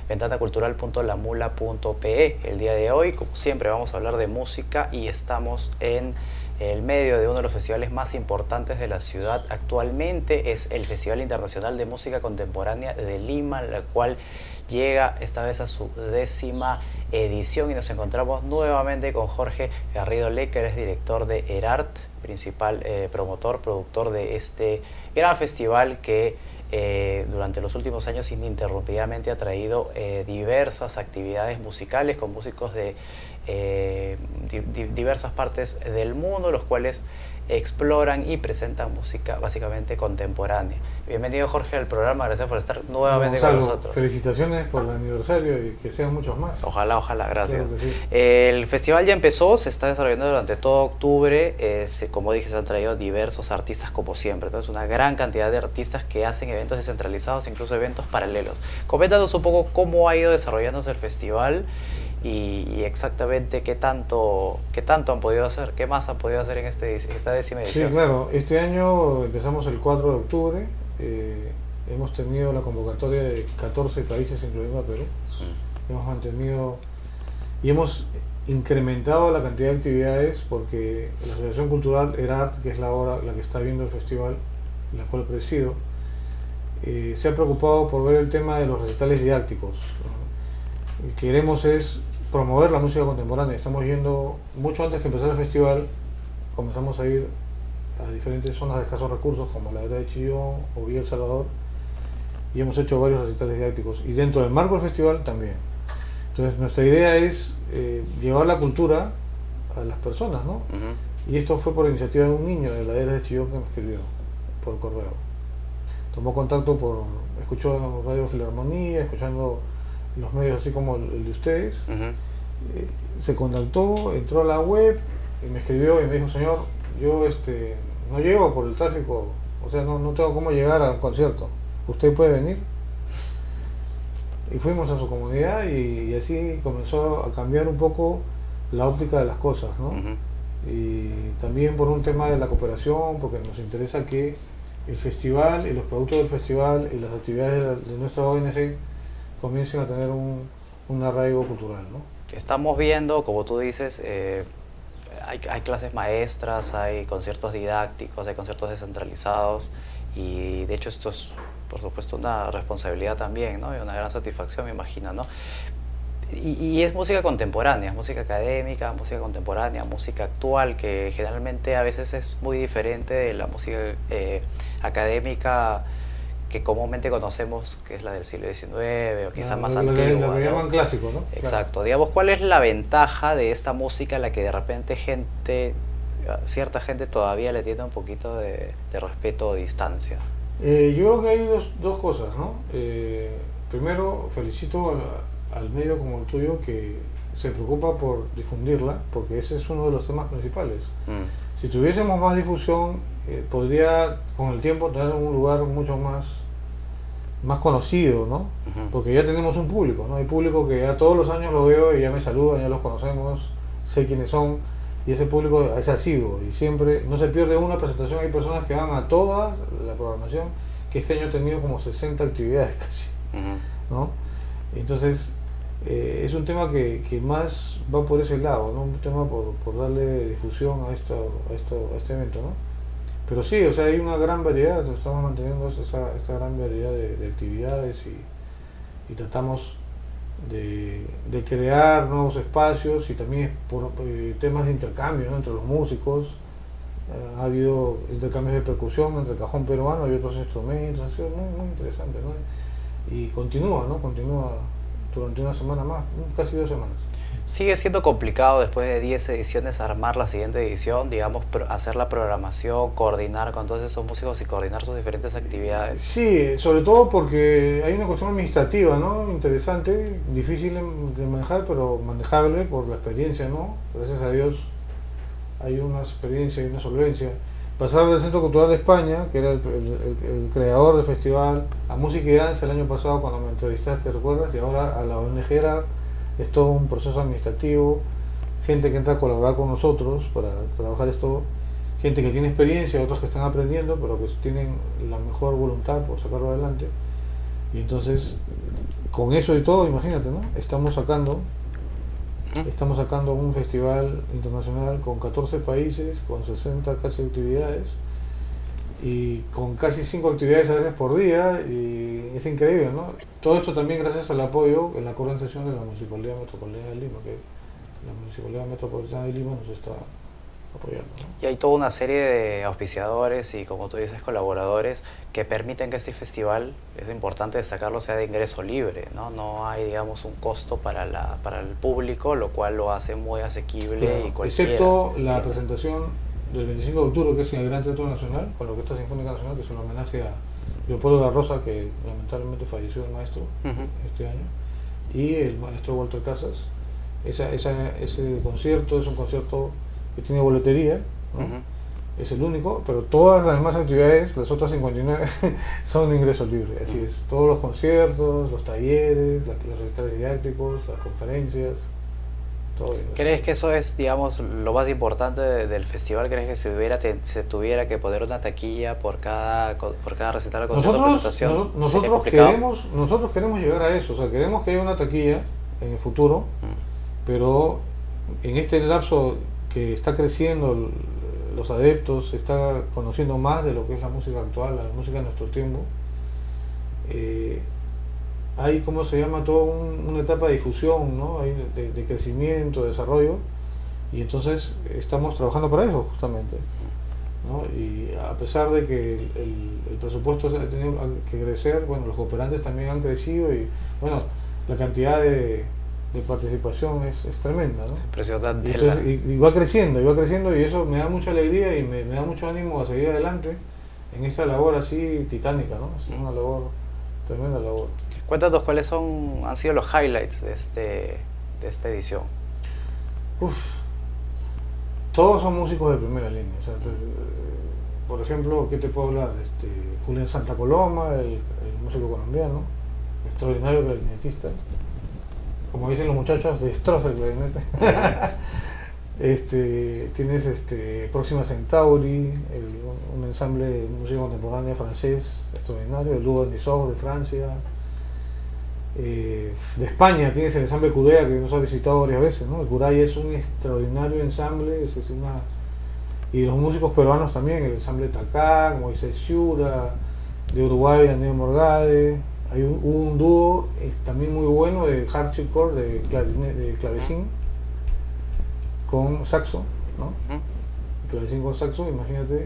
ventanacultural.lamula.pe. El día de hoy, como siempre, vamos a hablar de música y estamos en el medio de uno de los festivales más importantes de la ciudad actualmente. Es el Festival Internacional de Música Contemporánea de Lima, la cual llega esta vez a su 10ª edición, y nos encontramos nuevamente con Jorge Garrido Lecker, es director de ERART, principal promotor, productor de este gran festival que durante los últimos años ininterrumpidamente ha traído diversas actividades musicales con músicos de diversas partes del mundo, los cuales exploran y presentan música básicamente contemporánea. Bienvenido, Jorge, al programa, gracias por estar nuevamente con nosotros. Felicitaciones por el aniversario y que sean muchos más. Ojalá, ojalá, gracias. Claro que sí. El festival ya empezó, se está desarrollando durante todo octubre, como dije, se han traído diversos artistas como siempre, entonces una gran cantidad de artistas que hacen eventos descentralizados, incluso eventos paralelos. Coméntanos un poco cómo ha ido desarrollándose el festival y exactamente qué tanto han podido hacer, qué más han podido hacer en esta 10ª edición. Sí, claro, este año empezamos el 4 de octubre, hemos tenido la convocatoria de 14 países, incluyendo a Perú. Hemos mantenido y hemos incrementado la cantidad de actividades porque la Asociación Cultural ERART, que es la que está viendo el festival, la cual presido, se ha preocupado por ver el tema de los recitales didácticos. Lo que queremos es promover la música contemporánea. Estamos yendo, mucho antes que empezar el festival, comenzamos a ir a diferentes zonas de escasos recursos, como la era de Chillón o Villa El Salvador, y hemos hecho varios recitales didácticos. Y dentro del marco del festival también. Entonces nuestra idea es llevar la cultura a las personas, ¿no? Y esto fue por iniciativa de un niño de la era de Chillón que me escribió por correo. Tomó contacto escuchó Radio Filarmonía, escuchando los medios así como el de ustedes, se contactó, entró a la web y me escribió y me dijo: señor, yo no llego por el tráfico, o sea, no tengo cómo llegar al concierto, ¿usted puede venir? Y fuimos a su comunidad y así comenzó a cambiar un poco la óptica de las cosas, ¿no? Y también por un tema de la cooperación, porque nos interesa que el festival y los productos del festival y las actividades de nuestra ONG comiencen a tener un arraigo cultural, ¿no? Estamos viendo, como tú dices, hay clases maestras, hay conciertos didácticos, hay conciertos descentralizados, y de hecho esto es, por supuesto, una responsabilidad también, ¿no? Y una gran satisfacción, me imagino, ¿no? Y es música contemporánea, música académica, música contemporánea, música actual, que generalmente a veces es muy diferente de la música académica que comúnmente conocemos, que es la del siglo XIX o quizás más antigua. Lo que llaman clásico, ¿no? Exacto. Claro. Digamos, ¿cuál es la ventaja de esta música a la que de repente cierta gente todavía le tiene un poquito de respeto o distancia? Yo creo que hay dos cosas, ¿no? Primero, felicito al medio como el tuyo que se preocupa por difundirla, porque ese es uno de los temas principales. Si tuviésemos más difusión, podría con el tiempo tener un lugar mucho más conocido, ¿no? Porque ya tenemos un público, ¿no? Hay público que ya todos los años lo veo y ya me saludan, ya los conocemos, sé quiénes son, y ese público es asiduo y siempre no se pierde una presentación. Hay personas que van a toda la programación, que este año he tenido como 60 actividades casi, ¿no? Entonces es un tema que más va por ese lado, ¿no? Un tema por darle difusión a este evento, ¿no? Pero sí, o sea, hay una gran variedad, estamos manteniendo esta gran variedad de actividades y tratamos de crear nuevos espacios, y también por temas de intercambio, ¿no? Entre los músicos. Ha habido intercambios de percusión entre el cajón peruano y otros instrumentos, ha sido muy interesante, ¿no? Y continúa, ¿no? Continúa durante una semana más, casi 2 semanas. Sigue siendo complicado después de 10 ediciones armar la siguiente edición, digamos, hacer la programación, coordinar con todos esos músicos y coordinar sus diferentes actividades. Sí, sobre todo porque hay una cuestión administrativa, ¿no? Interesante, difícil de manejar, pero manejable por la experiencia, ¿no? Gracias a Dios hay una experiencia y una solvencia. Pasar del Centro Cultural de España, que era el creador del festival, a Música y Danza el año pasado cuando me entrevistaste, ¿recuerdas? Y ahora a la ONG ERART, es todo un proceso administrativo, gente que entra a colaborar con nosotros para trabajar esto, gente que tiene experiencia, otros que están aprendiendo, pero que tienen la mejor voluntad por sacarlo adelante. Y entonces, con eso y todo, imagínate, ¿no? Estamos sacando un festival internacional con 14 países, con 60 casi actividades, y con casi 5 actividades a veces por día, y es increíble, ¿no? Todo esto también gracias al apoyo en la coordinación de la Municipalidad Metropolitana de Lima, que la Municipalidad Metropolitana de Lima nos está apoyando, ¿no? Y hay toda una serie de auspiciadores y, como tú dices, colaboradores que permiten que este festival, es importante destacarlo, sea de ingreso libre, ¿no? No hay, digamos, un costo para el público, lo cual lo hace muy asequible, Claro, y cualquiera. excepto la presentación del 25 de octubre, que es en el Gran Teatro Nacional, con la Orquesta Sinfónica Nacional, que es un homenaje a Leopoldo de la Rosa, que lamentablemente falleció el maestro este año, y el maestro Walter Casas. Ese concierto es un concierto que tiene boletería, ¿no? Es el único, pero todas las demás actividades, las otras 59, son de ingreso libre. Así es, todos los conciertos, los talleres, los recitales didácticos, las conferencias, todo. ¿Crees que eso es, digamos, lo más importante del festival? ¿Crees que se tuviera que poner una taquilla por cada recital o concierto o presentación? Nosotros queremos llegar a eso, o sea, queremos que haya una taquilla en el futuro, pero en este lapso que está creciendo los adeptos, se está conociendo más de lo que es la música actual, la música de nuestro tiempo. Hay, ¿cómo se llama?, toda una etapa de difusión, ¿no? Hay de crecimiento, de desarrollo, y entonces estamos trabajando para eso justamente, ¿no? Y a pesar de que el presupuesto ha tenido que crecer, bueno, los cooperantes también han crecido, y bueno, la cantidad de participación es tremenda, ¿no? Es impresionante. Y va creciendo, y eso me da mucha alegría y me da mucho ánimo a seguir adelante en esta labor así titánica, ¿no? Es una labor, tremenda labor. Cuéntanos cuáles han sido los highlights de esta edición. Todos son músicos de primera línea. O sea, por ejemplo, ¿qué te puedo hablar? Julián Santa Coloma, el músico colombiano, extraordinario clarinetista. Como dicen los muchachos, destroza el clarinete. Tienes Próxima Centauri, un ensamble de música contemporánea francés extraordinario, el dúo Nisov de Francia. De España tienes el ensamble Cudea, que nos ha visitado varias veces, ¿no? El Curay es un extraordinario ensamble, y los músicos peruanos también, el ensamble Tacá, Moisés Ciura, de Uruguay, Daniel Morgade. Hay un dúo también muy bueno de harpsichord, de clavecín con saxo, ¿no? Clavecín con saxo, imagínate,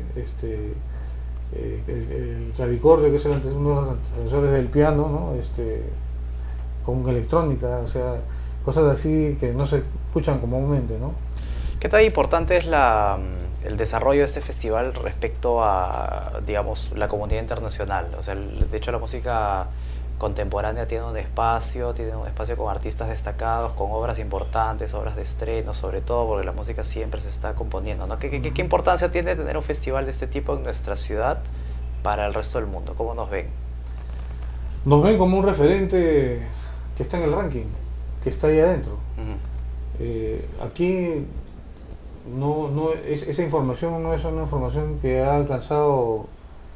el clavicordio, que es uno de los antecesores del piano, ¿no? Con electrónica, o sea, cosas así que no se escuchan comúnmente, ¿no? ¿Qué tan importante es el desarrollo de este festival respecto a, digamos, la comunidad internacional? O sea, de hecho, la música contemporánea tiene un espacio con artistas destacados, con obras importantes, obras de estreno, sobre todo porque la música siempre se está componiendo, ¿no? ¿Qué importancia tiene tener un festival de este tipo en nuestra ciudad para el resto del mundo? ¿Cómo nos ven? Nos ven como un referente que está en el ranking, que está ahí adentro. Aquí esa información no es una información que ha alcanzado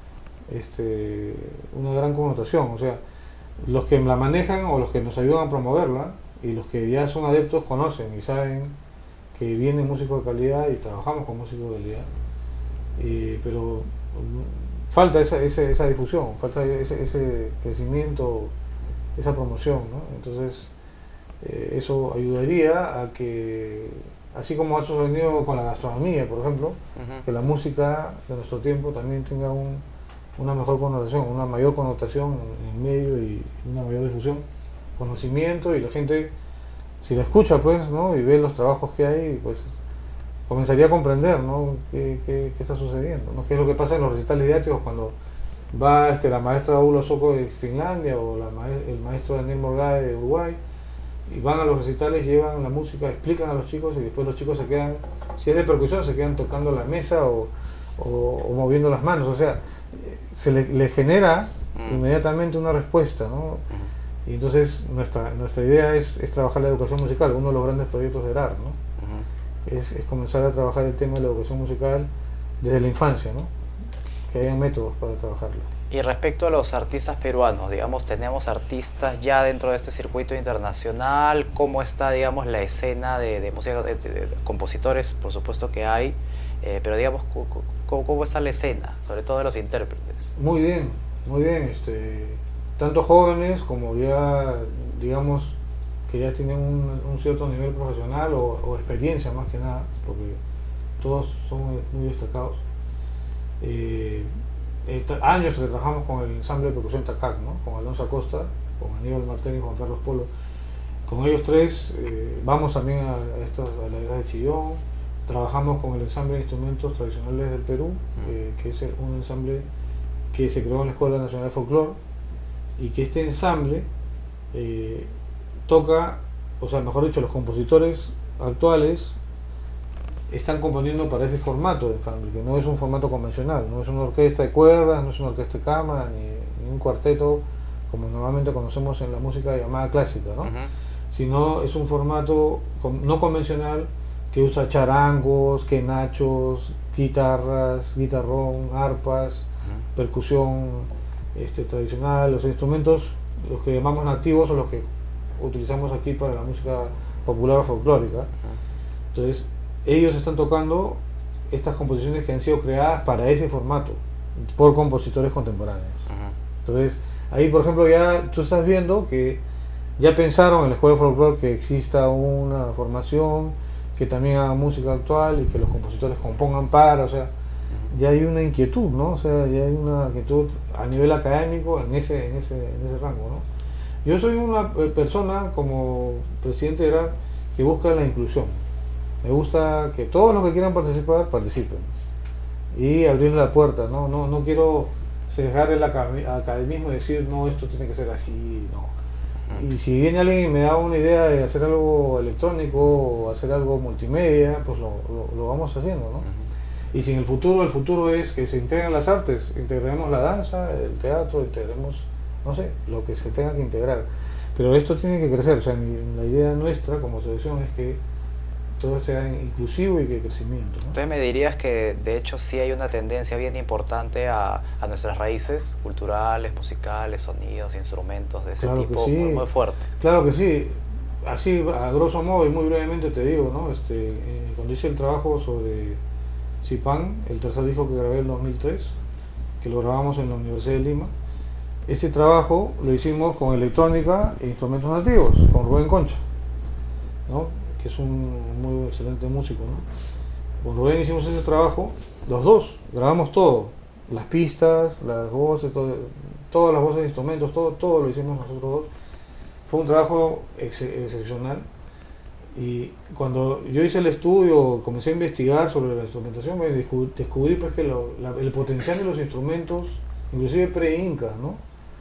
una gran connotación. O sea, los que la manejan o los que nos ayudan a promoverla y los que ya son adeptos conocen y saben que vienen músicos de calidad y trabajamos con músicos de calidad, pero falta esa difusión, falta ese crecimiento, esa promoción, ¿no? Entonces eso ayudaría a que, así como ha sucedido con la gastronomía, por ejemplo, que la música de nuestro tiempo también tenga una mejor connotación, una mayor connotación en el medio y una mayor difusión, conocimiento, y la gente, si la escucha, pues, ¿no? Y ve los trabajos que hay, pues comenzaría a comprender, ¿no? qué está sucediendo, ¿no? Qué es lo que pasa en los recitales didácticos cuando va la maestra Ulla Soko de Finlandia o el maestro Daniel Morgade de Uruguay, y van a los recitales, llevan la música, explican a los chicos, y después los chicos se quedan, si es de percusión, se quedan tocando la mesa o moviendo las manos. O sea, se le genera inmediatamente una respuesta, ¿no? Y entonces nuestra idea es trabajar la educación musical, uno de los grandes proyectos de ERAR, ¿no? Es comenzar a trabajar el tema de la educación musical desde la infancia, ¿no? Que haya métodos para trabajarla. Y respecto a los artistas peruanos, digamos, tenemos artistas ya dentro de este circuito internacional. ¿Cómo está, digamos, la escena de música, de compositores? Por supuesto que hay, pero digamos, ¿cómo está la escena, sobre todo de los intérpretes? Muy bien, tanto jóvenes como ya, digamos, que ya tienen un cierto nivel profesional o experiencia más que nada, porque todos son muy destacados. Años que trabajamos con el ensamble de percusión TACAC, ¿no? Con Alonso Acosta, con Aníbal Martel y Juan Carlos Polo. Con ellos tres vamos también a la isla de Chillón. Trabajamos con el ensamble de instrumentos tradicionales del Perú, que es un ensamble que se creó en la Escuela Nacional de Folclore, y que este ensamble toca, o sea, mejor dicho, los compositores actuales están componiendo para ese formato de ensamble, que no es un formato convencional, no es una orquesta de cuerdas, no es una orquesta de cámara, ni un cuarteto como normalmente conocemos en la música llamada clásica, ¿no? Sino es un formato no convencional que usa charangos, quenachos, guitarras, guitarrón, arpas, percusión tradicional, los instrumentos, los que llamamos nativos o los que utilizamos aquí para la música popular o folclórica. Entonces, ellos están tocando estas composiciones que han sido creadas para ese formato por compositores contemporáneos. Entonces, ahí por ejemplo ya tú estás viendo que ya pensaron en la Escuela de Folclore que exista una formación que también haga música actual y que los compositores compongan para, o sea, ya hay una inquietud, ¿no? O sea, ya hay una inquietud a nivel académico en ese rango, ¿no? Yo soy una persona como presidente de ERAR que busca la inclusión. Me gusta que todos los que quieran participar, participen. Y abrirle la puerta, ¿no? No quiero cejar el academismo y decir, no, esto tiene que ser así, no. Y si viene alguien y me da una idea de hacer algo electrónico o hacer algo multimedia, pues lo vamos haciendo, ¿no? Y si en el futuro es que se integren las artes, integremos la danza, el teatro, integremos, no sé, lo que se tenga que integrar. Pero esto tiene que crecer, o sea, la idea nuestra como asociación es que todo sea inclusivo y que crecimiento, ¿no? Entonces me dirías que de hecho sí hay una tendencia bien importante a nuestras raíces culturales, musicales, sonidos, instrumentos de ese Claro tipo, que sí. muy fuerte. Claro que sí. Así, a grosso modo y muy brevemente te digo, ¿no? Cuando hice el trabajo sobre Cipán, el tercer disco que grabé en 2003, que lo grabamos en la Universidad de Lima, ese trabajo lo hicimos con electrónica e instrumentos nativos, con Rubén Concha, ¿no? Que es un muy excelente músico, ¿no? Con Rubén hicimos ese trabajo, los dos, grabamos todo, las pistas, las voces, todas las voces de instrumentos, todo lo hicimos nosotros dos. Fue un trabajo excepcional. Y cuando yo hice el estudio, comencé a investigar sobre la instrumentación, me descubrí pues que el potencial de los instrumentos, inclusive pre-incas, ¿no?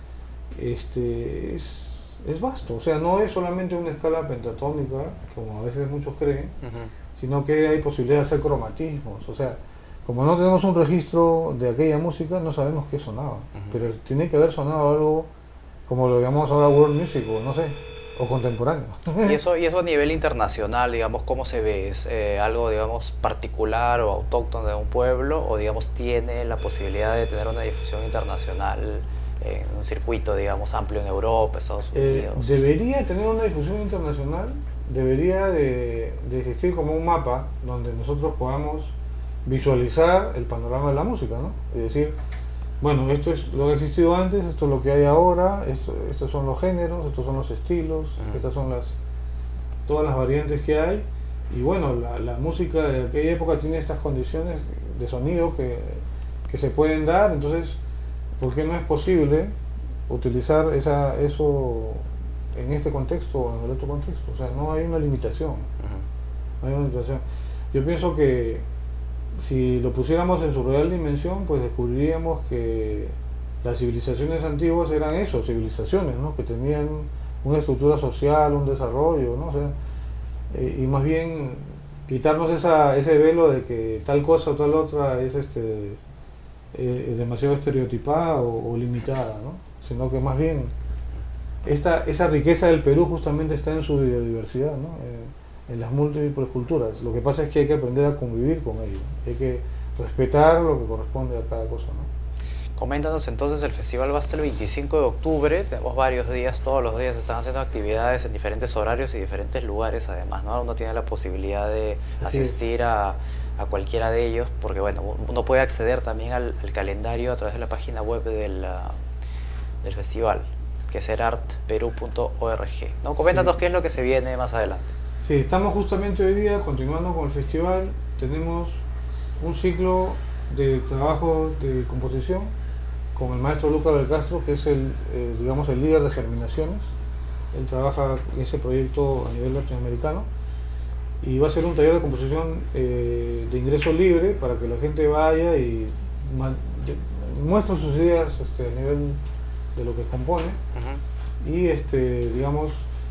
Es vasto, o sea, no es solamente una escala pentatónica, como a veces muchos creen, sino que hay posibilidad de hacer cromatismos, o sea, como no tenemos un registro de aquella música, no sabemos qué sonaba, pero tiene que haber sonado algo como lo llamamos ahora world music, o no sé, o contemporáneo. Y eso a nivel internacional, digamos, ¿cómo se ve? ¿Es algo, digamos, particular o autóctono de un pueblo, o digamos, tiene la posibilidad de tener una difusión internacional en un circuito, digamos, amplio en Europa, Estados Unidos? Debería tener una difusión internacional, debería de existir como un mapa donde nosotros podamos visualizar el panorama de la música, ¿no? Es decir, bueno, esto es lo que ha existido antes, esto es lo que hay ahora, estos son los géneros, estos son los estilos, estas son todas las variantes que hay, y bueno, la música de aquella época tiene estas condiciones de sonido que se pueden dar, entonces ¿por qué no es posible utilizar eso en este contexto o en el otro contexto? O sea, no hay una limitación. No hay una limitación. Yo pienso que si lo pusiéramos en su real dimensión, pues descubriríamos que las civilizaciones antiguas eran eso, civilizaciones, ¿no? Que tenían una estructura social, un desarrollo, ¿no? O sea, y más bien quitarnos ese velo de que tal cosa o tal otra es demasiado estereotipada o limitada, ¿no? Sino que más bien esa riqueza del Perú justamente está en su biodiversidad, ¿no? En las múltiples culturas. Lo que pasa es que hay que aprender a convivir con ello, hay que respetar lo que corresponde a cada cosa, ¿no? Coméntanos entonces, el festival va hasta el 25 de octubre, tenemos varios días, todos los días están haciendo actividades en diferentes horarios y diferentes lugares además, ¿no? Uno tiene la posibilidad de asistir a cualquiera de ellos, porque bueno, uno puede acceder también al calendario a través de la página web del festival, que es erartperú.org, ¿no? Coméntanos qué es lo que se viene más adelante. Sí, estamos justamente hoy día continuando con el festival, tenemos un ciclo de trabajo de composición con el maestro Lucas del Castro, que es digamos, el líder de Germinaciones. Él trabaja en ese proyecto a nivel latinoamericano y va a ser un taller de composición de ingreso libre para que la gente vaya y muestre sus ideas a nivel de lo que compone. Y digamos,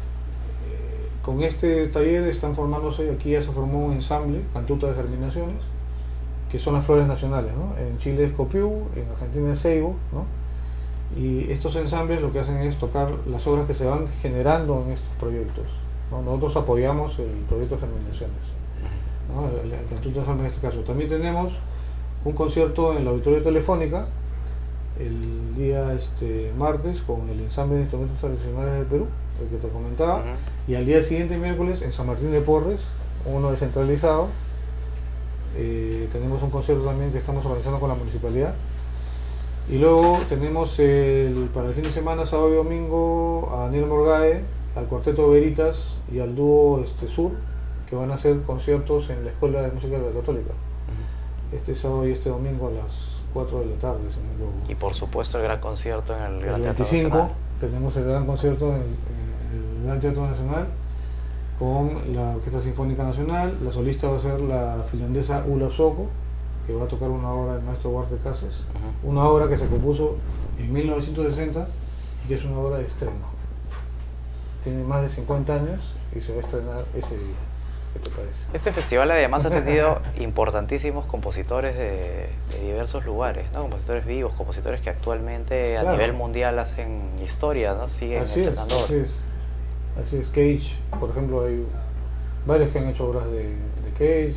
con este taller están formándose, aquí ya se formó un ensamble, Cantuta de Germinaciones, que son las flores nacionales, ¿no? En Chile es Copiú, en Argentina es Ceibo, ¿no? Y estos ensambles lo que hacen es tocar las obras que se van generando en estos proyectos, ¿no? Nosotros apoyamos el proyecto de Germinaciones, ¿no? El Cantuta Ensamble en este caso. También tenemos un concierto en la Auditorio Telefónica el día martes con el ensamble de instrumentos tradicionales del Perú, el que te comentaba, y al día siguiente, miércoles, en San Martín de Porres, uno descentralizado. Tenemos un concierto también que estamos organizando con la municipalidad, y luego tenemos para el fin de semana, sábado y domingo, a Daniel Morgae, al Cuarteto Veritas y al dúo Sur, que van a hacer conciertos en la Escuela de Música de la Católica este sábado y este domingo a las 4 de la tarde. Y por supuesto el gran concierto en el Gran Teatro 25 Nacional. Tenemos el gran concierto en el Gran Teatro Nacional con la Orquesta Sinfónica Nacional. La solista va a ser la finlandesa Ulla Soko, que va a tocar una obra del maestro Huarte Casas, una obra que se compuso en 1960 y que es una obra de estreno. Tiene más de 50 años y se va a estrenar ese día. ¿Qué te parece? Este festival además ha tenido importantísimos compositores de diversos lugares, ¿no? Compositores vivos, compositores que actualmente a nivel mundial hacen historia, ¿no? Siguen en el andor. Así es, Cage, por ejemplo, hay varios que han hecho obras de Cage,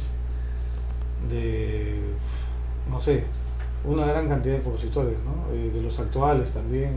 no sé, una gran cantidad de compositores, ¿no? De los actuales también,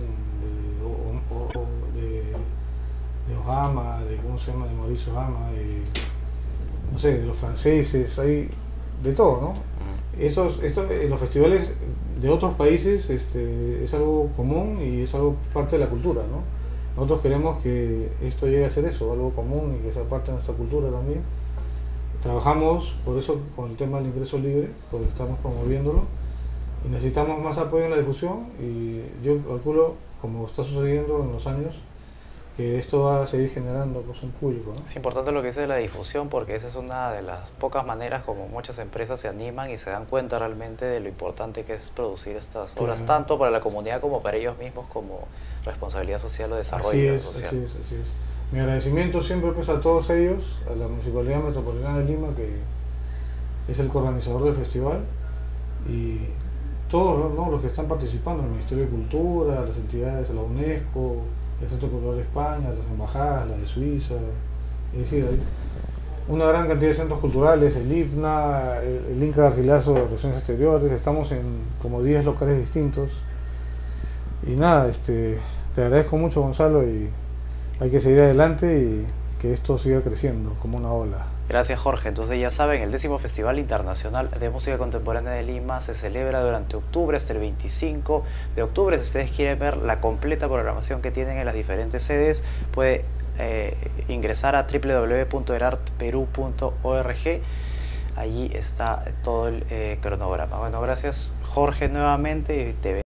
de Ohama, ¿cómo se llama? De Maurice Ohama, no sé, de los franceses, hay de todo, ¿no? Esto en los festivales de otros países es algo común y es algo parte de la cultura, ¿no? Nosotros queremos que esto llegue a ser eso, algo común y que sea parte de nuestra cultura también. Trabajamos por eso con el tema del ingreso libre, porque estamos promoviéndolo y necesitamos más apoyo en la difusión, y yo calculo, como está sucediendo en los años, que esto va a seguir generando un público, ¿no? Es importante lo que dice de la difusión, porque esa es una de las pocas maneras como muchas empresas se animan y se dan cuenta realmente de lo importante que es producir estas obras, tanto para la comunidad como para ellos mismos, como responsabilidad social o desarrollo social. Así es. Mi agradecimiento siempre pues a todos ellos, a la Municipalidad Metropolitana de Lima, que es el coorganizador del festival, y todos, ¿no?, los que están participando, el Ministerio de Cultura, las entidades, la UNESCO, el Centro Cultural de España, las embajadas, la de Suiza, es decir, hay una gran cantidad de centros culturales, el IPNA, el Inca Garcilaso de Relaciones Exteriores. Estamos en como 10 locales distintos, y nada, te agradezco mucho, Gonzalo, y hay que seguir adelante y que esto siga creciendo como una ola. Gracias, Jorge. Entonces ya saben, el 10º Festival Internacional de Música Contemporánea de Lima se celebra durante octubre hasta el 25 de octubre. Si ustedes quieren ver la completa programación que tienen en las diferentes sedes, puede ingresar a www.erartperú.org. Allí está todo el cronograma. Bueno, gracias, Jorge, nuevamente.